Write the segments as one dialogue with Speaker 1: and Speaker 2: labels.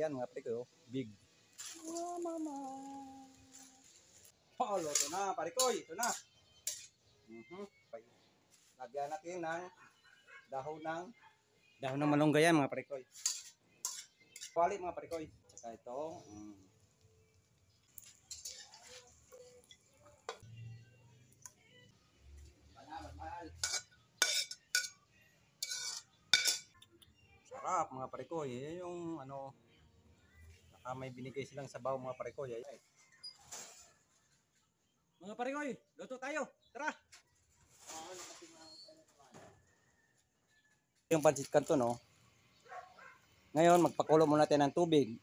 Speaker 1: yan mga pare ko. Big. Oh, mama. Oh, ito na, pare ko. Ito na. Lagyan natin ng dahon ng malunggay yan mga pare ko. Kuwali mga pare ko. Saka ito. Sarap mga pare ko. Yan yung ano, may binigay silang sabaw mga pare ko. Mga pare ko, luto tayo. Tara. Yung pancit canton, no? Ngayon, magpakulo muna natin ng tubig.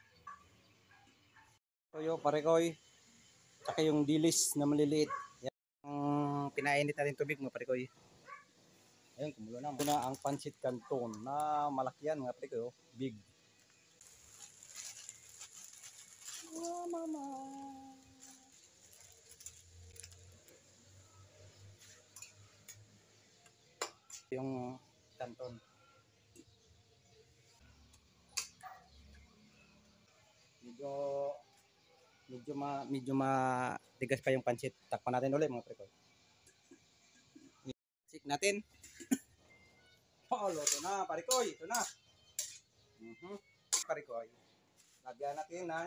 Speaker 1: Toyo, parekoy, saka yung dilis na maliliit. Yan ang pinainit natin tubig mga parekoy. Ayun, kumulo na. Muna ang pancit canton na malaki yan mga parekoy. Big. Oh, mama. Yung canton. Medyo matigas pa yung pancit. Takpan natin ulit mga parekoy. Sik natin. Oh, ito na, parekoy. Ito na. Parekoy. Lagyan natin ng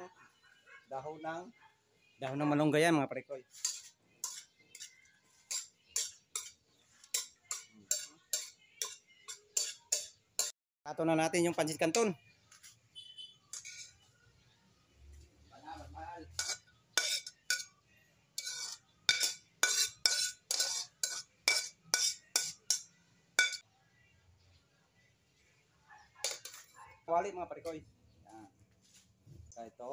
Speaker 1: dahon ng malunggay yan mga parekoy. Ato na natin yung pancit canton. Kuwali mga parekoy. Yan. Kaya ito.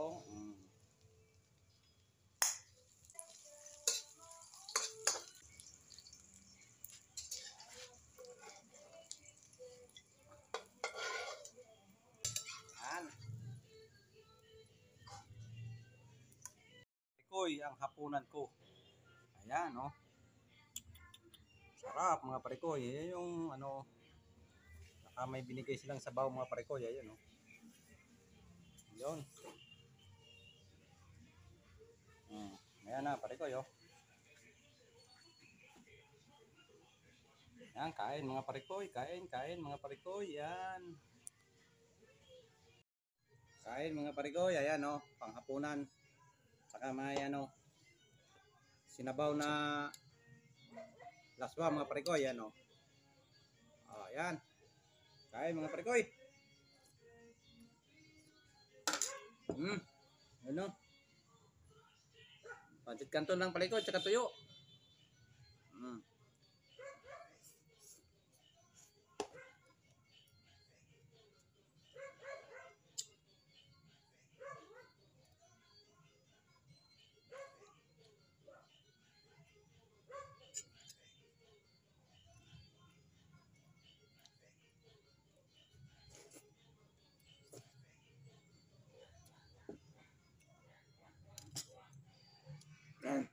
Speaker 1: Yan. Parekoy ang hapunan ko. Ayan, oh. Sarap mga parekoy. Yan yung ano, may binigay silang sabaw mga parekoy. Ayan, oh. Yun. Ayan na parekoy, oh. Yan, kain mga parekoy. Kain mga parekoy. Yan. Kain mga parekoy. Ayan, oh. Panghapunan. Saka may ano, sinabaw na laswa mga parekoy. Ayan, oh. Ayan. Kain mga parekoy. Ano? Pancit canton lang parekoy. Tsaka tuyo. Yan.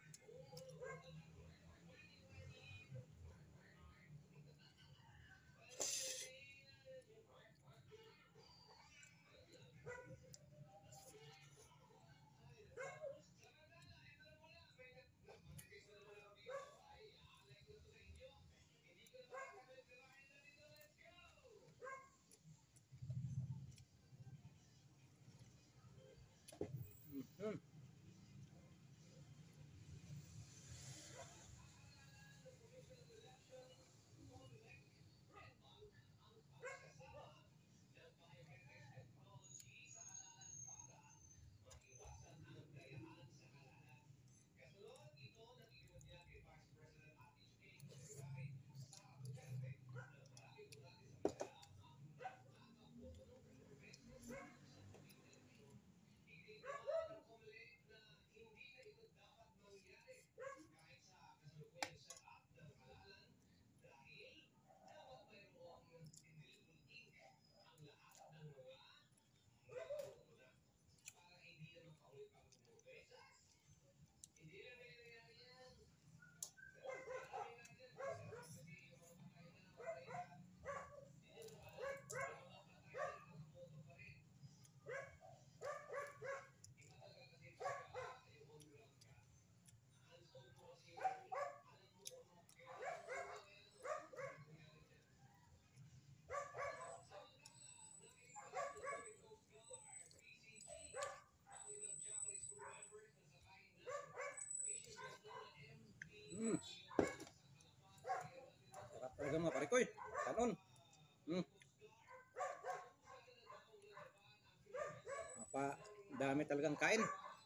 Speaker 1: Mapadami talagang kain.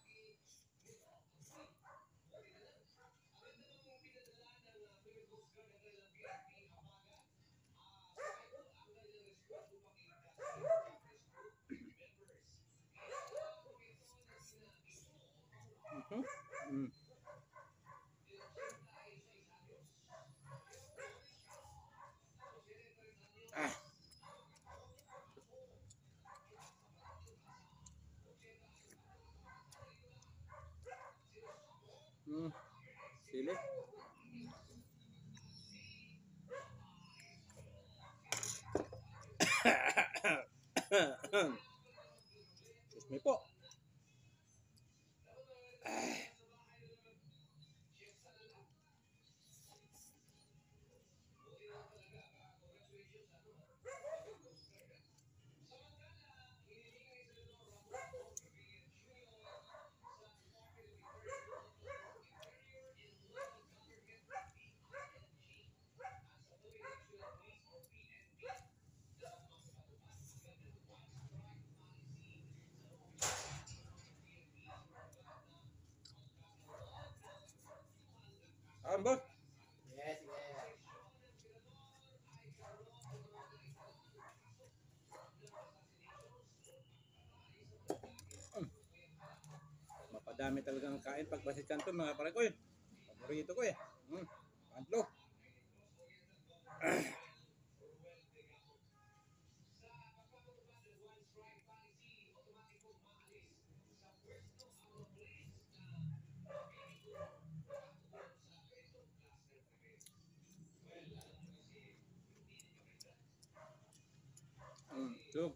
Speaker 1: Mhm. Mm. Ah. Mm. Sili. Excuse me po. Boss.
Speaker 2: Yes, yes.
Speaker 1: Mapadami talagang kain pag basit kanton mga pare ko eh. Paborito ko eh. Pantlo. So,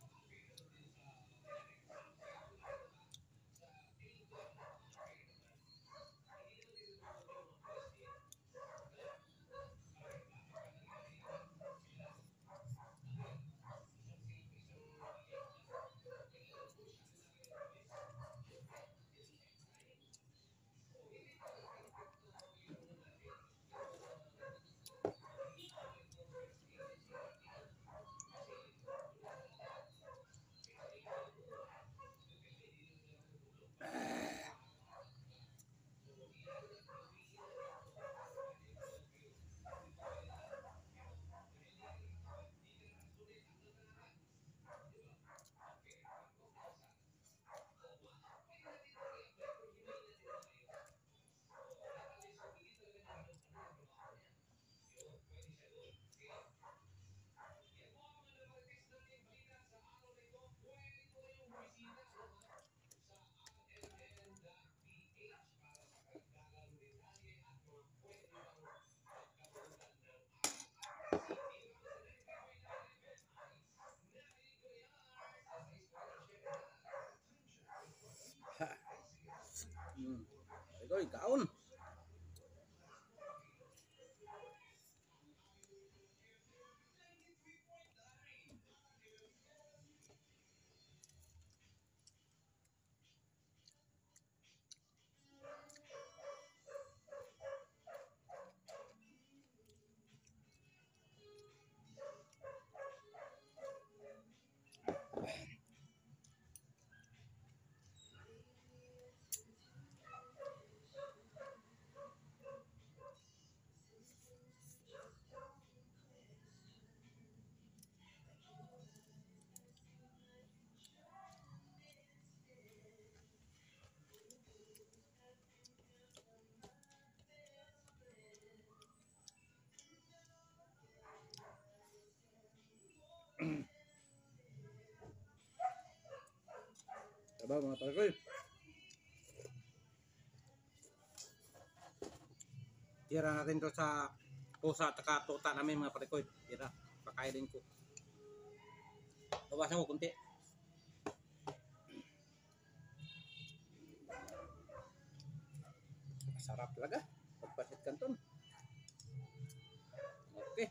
Speaker 1: ha. Pare ko, kaon. Diba mga pare ko eh. Tira natin to sa pusa at tuta namin mga pare ko eh. Tira. Pakainin ko. Bawasan ko kunti. Sarap talaga. Pagpasit kanton. Okay.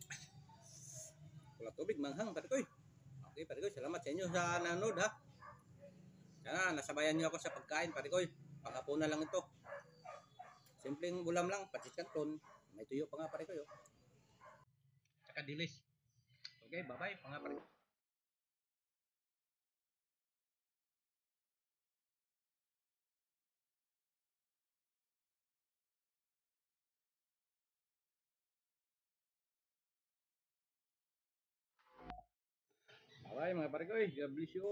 Speaker 1: Wala tubig, manghang pare ko eh. Okay pare ko, salamat sa inyo sa nanonood ha. Sana nasabayan niyo ako sa pagkain pare ko eh. Panghapunan lang ito. Simpleng ulam lang, pasit kanton. May tuyo pa nga pare ko. Saka dilis. Okay, bye-bye. Mga pare. Bye mga parikoy. God bless you.